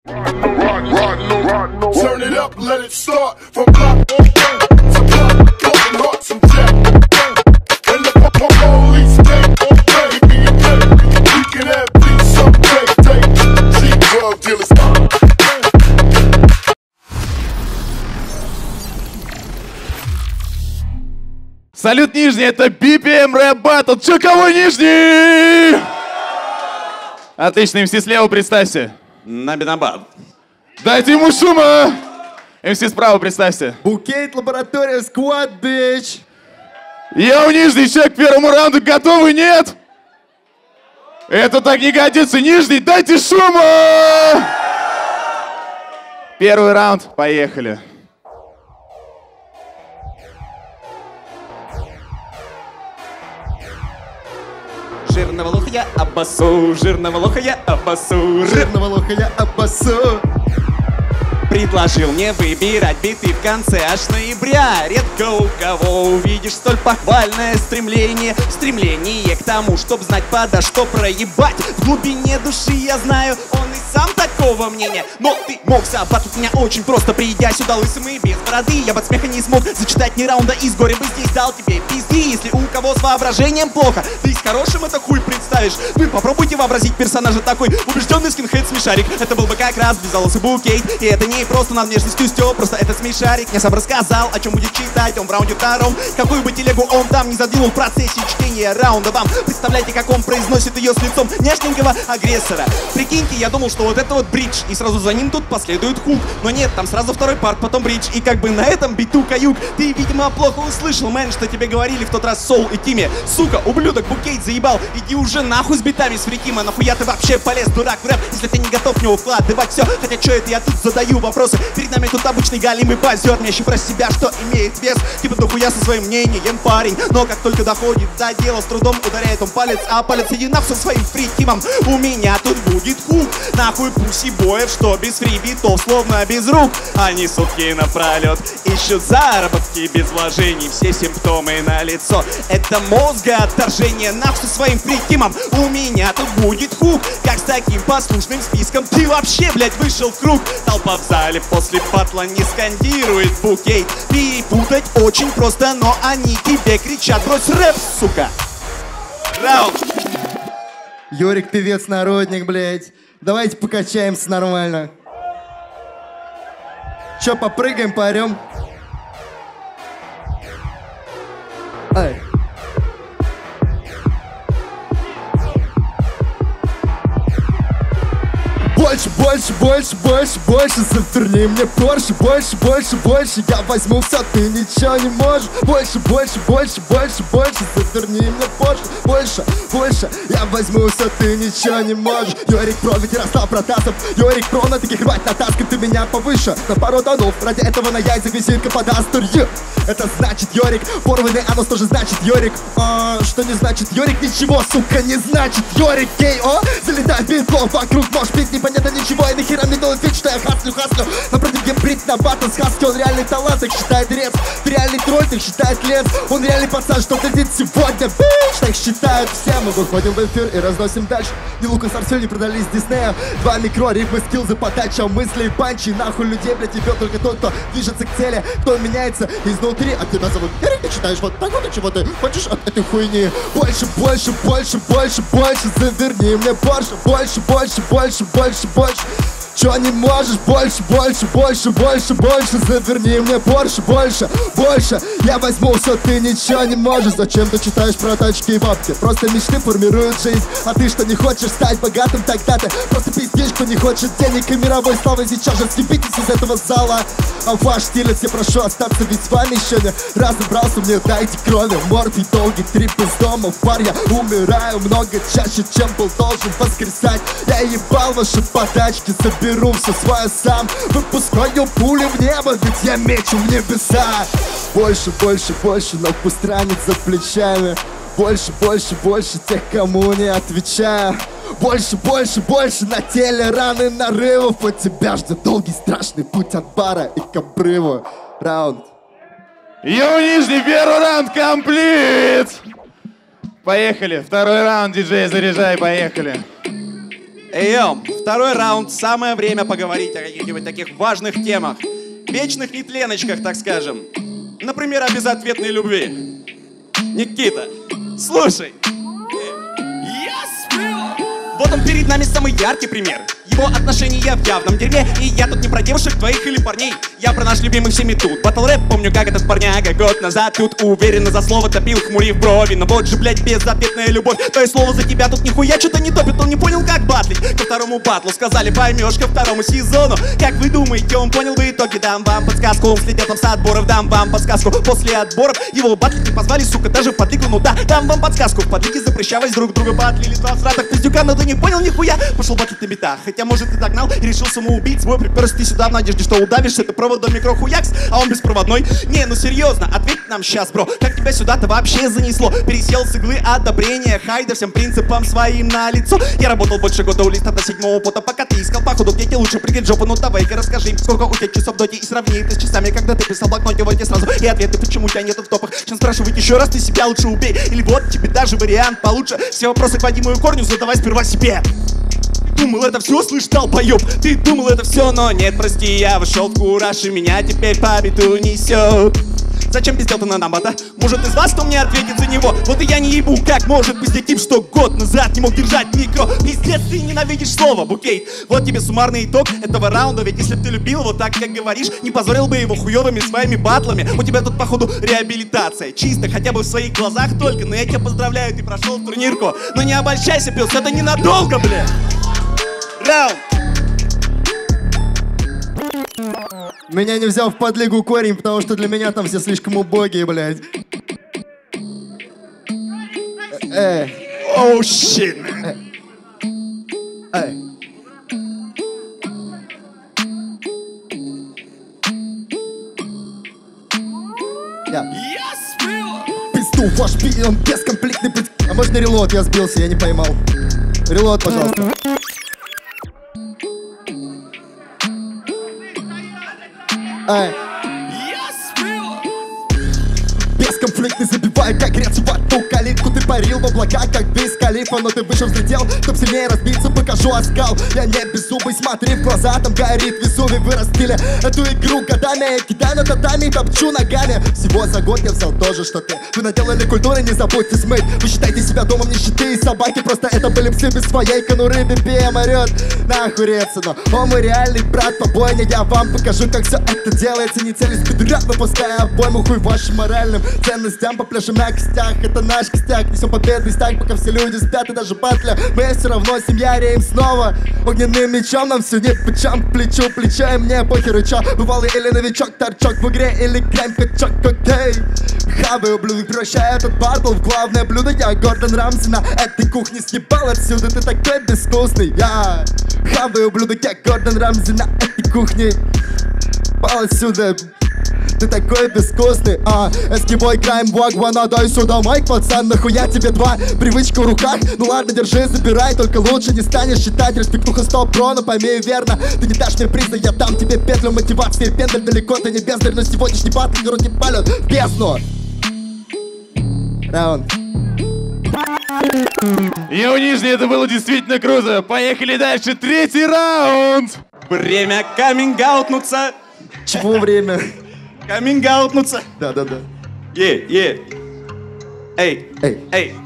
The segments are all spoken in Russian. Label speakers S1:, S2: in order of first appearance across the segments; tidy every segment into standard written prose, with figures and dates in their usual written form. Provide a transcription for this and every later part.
S1: Turn it up, let it start from block on block, to block, broken hearts and jack. And the police take on play, we can have peace someday, take cheap drug dealers.
S2: Салют, Нижний, это BPM Rap Battle. Чё, кого Нижний? Отлично, МС слева, представься.
S3: Набинабад.
S2: Дайте ему шума. МС справа, представься.
S4: Букейт, лаборатория, сквад, бич.
S2: Йоу, Нижний, чё, к первому раунду готовы, нет? Это так не годится, Нижний, дайте шума. Первый раунд, поехали.
S3: Жирного лоха я обоссу, жирного лоха я обоссу,
S4: Жирного лоха я обоссу.
S3: Предложил мне выбирать биты в конце аж ноября. Редко у кого увидишь столь похвальное стремление. Стремление к тому, чтоб знать подо что проебать. В глубине души я знаю, он и сам такого мнения. Но ты мог забатать меня очень просто, придя сюда лысым и без бороды. Я бы от смеха не смог зачитать ни раунда из горя бы здесь дал тебе пизды. Если у кого с воображением плохо, ты с хорошим это хуй представишь. Вы попробуйте вообразить персонажа такой. Убежденный скинхед-смешарик. Это был бы как раз беззалосый букейт. И это не просто над внешностью стёб, просто это смешарик. Мне сам рассказал, о чем будет читать он в раунде втором. Какую бы телегу он там не задвинул в процессе чтения раунда вам. Представляете, как он произносит ее с лицом няшненького агрессора. Прикиньте, я думал, что вот это вот бридж, и сразу за ним тут последует хук. Но нет, там сразу второй парт, потом бридж. И как бы на этом биту каюк. Ты, видимо, плохо услышал, мэн, что тебе говорили в тот раз Соул и Тиме. Сука, ублюдок, букейт заебал. Иди уже нахуй с битами с Фрикима. Нахуя ты вообще полез, дурак, в рэп, если ты не готов в него вкладывать все. Хотя что это я тут задаю вопросы. Перед нами тут обычный галимый позер, мящий про себя, что имеет вес. Типа дохуя со своим мнением парень. Но как только доходит до дела, с трудом ударяет он палец, а палец иди нахуй со своим фрикимом. У меня тут будет хук. Нахуй пуси боев, что без фрибитов, словно без рук. Они сутки напролет ищут заработки без вложений. Все симптомы на лицо. Это мозга отторжение. Нахуй со своим фрикимом. У меня тут будет хук. Как с таким послушным списком ты вообще, блядь, вышел в круг? Толпа в зале после батла не скандирует букейт. Перепутать очень просто, но они тебе кричат: брось рэп, сука. Раунд.
S4: Йорик, певец, народник, блядь. Давайте покачаемся нормально. Чё, попрыгаем, поорем? Ай. Больше, больше, больше, больше, больше, заверни мне Порше. Больше, больше, больше, я возьму все, ты ничего не можешь. Больше, больше, больше, больше, больше, заверни мне Порше. Больше, больше, я возьму все, ты ничего не можешь. Йорик Про, ведь Ярослав Протасов. Йорик Про, на таких рвать натаскай ты меня повыше. На пару тонов, ради этого на яйцах визитка подаст турью. Это значит Йорик, порванный анус тоже значит Йорик. Что не значит Йорик? Ничего, сука, не значит Йорик. Гей, залетает битлов вокруг, можешь пить непонятно ничего. И нахера мне делать вид, что я хаслю. Напротив геймбрит на батл с хаски. Он реальный талант, так считает рец. Ты реальный тролль, так считает лес. Он реальный пацан, что глядит сегодня, бич. Так считают все, мы выходим в эфир и разносим дальше. Ни Лукас Арсель не продались Диснея. 2 микро, рифмы, скиллзы, подача мыслей и панчи. Нахуй людей, блядь, тебе только тот, кто движется к цели, кто меняется изнутри. А тебя зовут Эрик, ты читаешь вот так вот, и чего ты хочешь от этой хуйни. Больше, больше, больше, больше, больше, заверни мне Порше. Больше, больше, больше, больше, больше. Чё не можешь? Больше, больше, больше, больше, больше, заверни мне Порше. Больше, больше, я возьму все, ты ничего не можешь. Зачем ты читаешь про тачки и бабки? Просто мечты формируют жизнь. А ты что, не хочешь стать богатым? Тогда ты просто пиздишь, кто не хочет денег и мировой славы. Сейчас же съебитесь из этого зала. А ваш стилец, я прошу остаться, ведь с вами еще не разобрался. Мне дайте крови, морфий, долгий трип из дома в бар. Я умираю много чаще, чем был должен воскресать. Я ебал ваши подачки, соберу все свое сам. Выпускаю пули в небо, ведь я мечу в небеса. Больше, больше, больше, но пусть ранит за плечами. Больше, больше, больше тех, кому не отвечаю. Больше, больше, больше на теле раны нарывов. От тебя ждет долгий страшный путь от бара и к обрыву. Раунд.
S2: Йоу, Нижний, первый раунд комплит! Поехали, второй раунд, диджей, заряжай, поехали.
S3: Эй, йоу, второй раунд. Самое время поговорить о каких-нибудь таких важных темах. Вечных нетленочках, так скажем. Например, о безответной любви. Никита, слушай. Вот он перед нами самый яркий пример. Его отношения в явном дерьме. И я тут не про девушек твоих или парней. Я про наш любимый всеми тут батл рэп. Помню, как этот парняга год назад тут уверенно за слово топил, хмурив брови. Но вот же, блядь, безответная любовь. То есть слово за тебя тут нихуя что-то не топит. Он не понял, как батлить. Ко второму батлу сказали, поймешь ко второму сезону. Как вы думаете, он понял в итоге? Дам вам подсказку, он слетел там с отборов. Дам вам подсказку, после отборов его батлить не позвали, сука, даже в подлигу. Ну да, дам вам подсказку, в подлиге запрещалось друг друга батлили. Два сратых пиздюка, но ты не понял нихуя. Пошел батлить на битах, хотя может ты догнал и решил самоубить свой. Приперся ты сюда в надежде, что удавишь. Это проводом микрохуякс, а он беспроводной. Не, ну серьезно, ответь нам сейчас, бро. Как тебя сюда-то вообще занесло? Пересел с иглы одобрения хайда всем принципам своим на лицо. Я работал больше года у листа до 7-го пота, пока ты искал походу, где тебе лучше прыгать жопу. Ну давай-ка расскажи им, сколько у тебя часов в доте, и сравни это с часами, когда ты писал в блокноте вот сразу. И ответы, почему тебя нету в топах. Сейчас спрашивать еще раз, ты себя лучше убей. Или вот тебе даже вариант получше. Все вопросы к Вадиму и Корню задавай сперва себе. Думал, это все, слышь, долбоёб. Ты думал, это все, но нет, прости, я вышел в кураж, и меня теперь по биту несет. Зачем пиздел ты на Намбата? Может, из вас кто мне ответит за него? Вот и я не ебу, как может пиздеть тип, что год назад не мог держать микро. Пиздец, ты ненавидишь слово, букей. Вот тебе суммарный итог этого раунда. Ведь если б ты любил его так, как говоришь, не позорил бы его хуёвыми своими батлами. У тебя тут, походу, реабилитация. Чисто, хотя бы в своих глазах только. Но я тебя поздравляю, ты прошел турнирку. Но не обольщайся, пес, это ненадолго, бля. Раунд.
S4: Меня не взял в подлигу Корень, потому что для меня там все слишком убогие, блядь.
S3: Оу, щит. Пизду, ваш он бескомплектный путь. А можно релот? Я сбился, я не поймал. Релот, пожалуйста. Бесконфликтный забивай, как грецу в одну калитку. Ты парил в облака, как без калифа. Но ты выше взлетел, чтоб сильнее разбиться. Покажу оскал, я не беззубый. Смотри в глаза, там горит Везувий. Вы растили эту игру годами. Я кидаю на татами и топчу ногами. Всего за год я взял то же, что ты. Вы наделали культуры, не забудьте смыть. Вы считаете себя домом нищеты и собаки. Просто это были псы без своей конуры. BPM орёт, нахуй реться. Но он мой реальный брат по бойне. Я вам покажу, как все это делается. Не целись пидорят, выпуская обойму. Хуй вашим моральным ценностям по пляжам на костях. Это наш костяк, несем победный стак, пока все люди спят и даже батля. Мы все равно семья, реем снова. Огненным мечом нам все не по чем. Плечу, плечо, и мне похеру чё. Бывалый или новичок, торчок в игре или крем, качок, окей. Хаваю ублюдок, превращаю этот батл в главное блюдо. Я Гордон Рамзи на этой кухне съебал отсюда. Ты такой безвкусный, я хаваю ублюдок, я Гордон Рамзи на этой кухне. Пал отсюда. Ты такой безвкусный, эскибой, крайм, вагвана, дай сюда майк, пацан, нахуя тебе два? Привычка в руках, ну ладно, держи, забирай, только лучше не станешь считать. Респектуха 100 про, но пойми верно, ты не дашь мне приза, я дам тебе петлю мотивации. Пендель далеко, ты не бездарь, но сегодняшний батл не руки палят в бездну. Раунд.
S2: Йоу, Нижний, это было действительно круто. Поехали дальше, третий раунд.
S3: Время каминг-аутнуться.
S4: Чего время?
S3: Каминг-аутнуться.
S4: Да.
S3: Эй.
S4: Эй.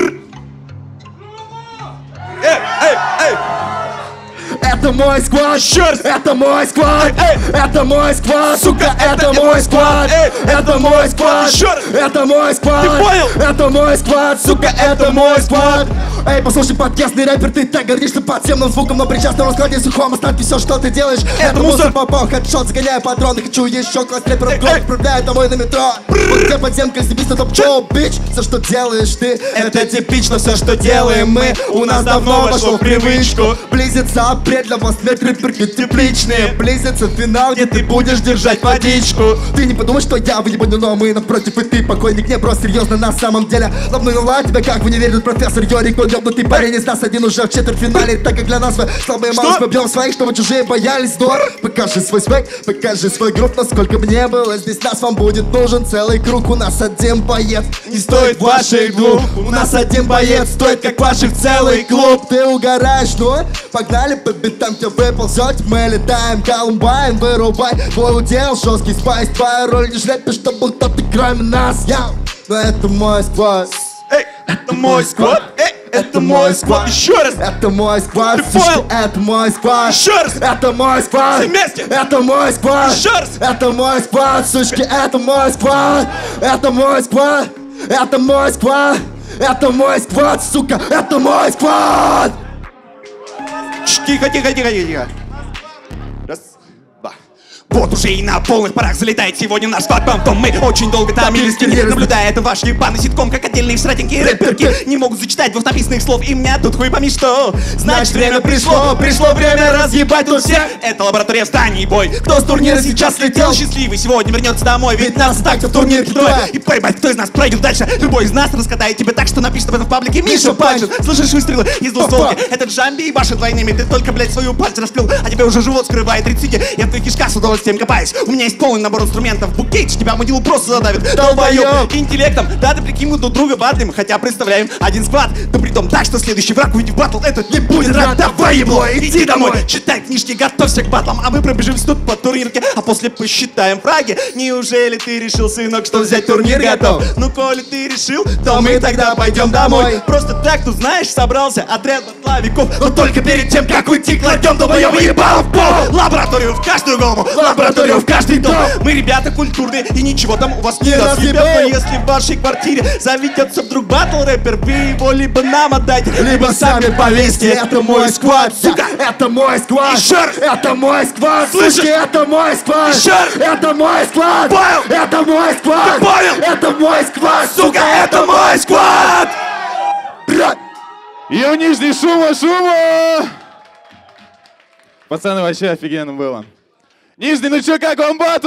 S4: Это мой сквад, это мой сквад, это мой сквад, сука, это мой сквад, это мой сквад, это мой сквад,
S3: ты понял?
S4: Это мой сквад, сука, это мой сквад. Эй, послушай, подкастный рэпер, ты так гордишься подземным звуком, но при частном раскладе сухом оставь все, что ты делаешь. Это мусор попал, хедшот, загоняю патроны, хочу еще класс рэперов, год отправляю домой на метро. Вот где подземка, съебись на топ-шоу, бич. Все, что делаешь ты, это типично, все, что делаем мы. У нас давно вошло в привычку. Близится сентябре для вас метры перки тепличные. Близится финал, где ты будешь держать водичку. Ты не подумай, что я выебаню, но мы напротив, и ты покойник. Не, бро, серьезно, на самом деле лобнула тебя, как в универе профессор Йорик. Он ёбнутый парень из нас один уже в четвертьфинале. Так как для нас вы слабые малость, мы бьем своих, чтобы чужие боялись. Здорово, покажи свой свек, покажи свой групп. Насколько мне было здесь, нас вам будет нужен целый круг. У нас один боец, не стоит ваших двух. У нас один боец, стоит как ваших целый клуб. Ты угораешь, ну? Погнали по битам, где вы ползете, мы летаем. Колумбайн, вырубай, твой удел, жесткий спайс. Твоя роль не жлепишь, что будто ты кроме нас. Но это мой сквад.
S3: Эй, это мой сквад. Эй, это мой сквад. Еще раз.
S4: Это мой сквад.
S3: Ты понял?
S4: Это мой сквад.
S3: Еще раз.
S4: Это мой сквад.
S3: Все вместе.
S4: Это мой сквад.
S3: Еще раз.
S4: Это мой сквад, сучки, это мой сквад. Это мой сквад. Это мой сквад. Это мой сквад, сука, это мой сквад.
S3: Тихо, тихо, тихо, тихо. Раз, два. Вот уже и на полных парах залетает сегодня наш сквад бомбом. Мы очень долго томились, наблюдая это ваш ебаный ситком, как отдельные всратенькие рэперки не могут зачитать двух написанных слов. И меня тут хуй пойми что. Значит, время пришло, пришло время разъебать тут всех. Это лаборатория «Встань и бой». Кто с турнира сейчас слетел, счастливый сегодня вернется домой. Ведь нас так-то в турнирке двое. И поебать, кто из нас пройдет дальше. Любой из нас раскатает тебя так, что напишет об этом в паблике Миша Панчин. Слышишь выстрелы из двустволки? Этот Джамби и башит двойными. Ты только, блядь, свою пальцы раскрыл, а тебе уже живот скрывает рецидия. Я в твоих кишках с удовольствием копаюсь. У меня есть полный набор инструментов. Букейдж тебя могилу просто задавит. Долбоёб интеллектом. Да, ты прикинь, мы друг друга батлим. Хотя представляем один сквад. Да притом так, что следующий враг, увидев батл, этот не будет рад. Давай, ебло, иди домой. Читай книжки, готовься к батлам. А мы пробежимся тут по турнирке, а после посчитаем фраги. Неужели ты решил, сынок, что взять турнир готов? Ну, коли ты решил, то мы тогда пойдем домой. Просто так, тут знаешь, собрался отряд батловиков. Но только перед тем, как уйти, кладем долбоёбы ебало в пол. Лабораторию в каждую голову, лабораторию в каждый дом. Мы ребята культурные, и ничего там у вас не разъебет. Но если в вашей квартире заведется вдруг батл рэпер, вы его либо нам отдайте, либо сами повесьте.
S4: Это мой сквад, сука, это мой сквад.
S3: Еще раз.
S4: Это мой сквад,
S3: Слышишь?
S4: слышите, это мой сквад.
S3: Еще раз.
S4: Это мой сквад.
S3: Понял?
S4: Это мой сквад.
S3: Ты понял?
S4: Это мой сквад,
S3: Сука, это мой сквад!
S2: И у Нижней шума! Пацаны, вообще офигенно было. Нижний, ну чё, как вам батл?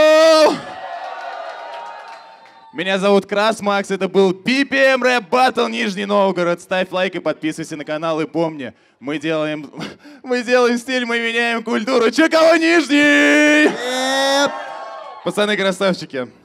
S2: Меня зовут Крас Макс, это был PPM Rap Battle Нижний Новгород. Ставь лайк и подписывайся на канал, и помни, мы делаем стиль, мы меняем культуру. Чё, кого Нижний? Пацаны, красавчики.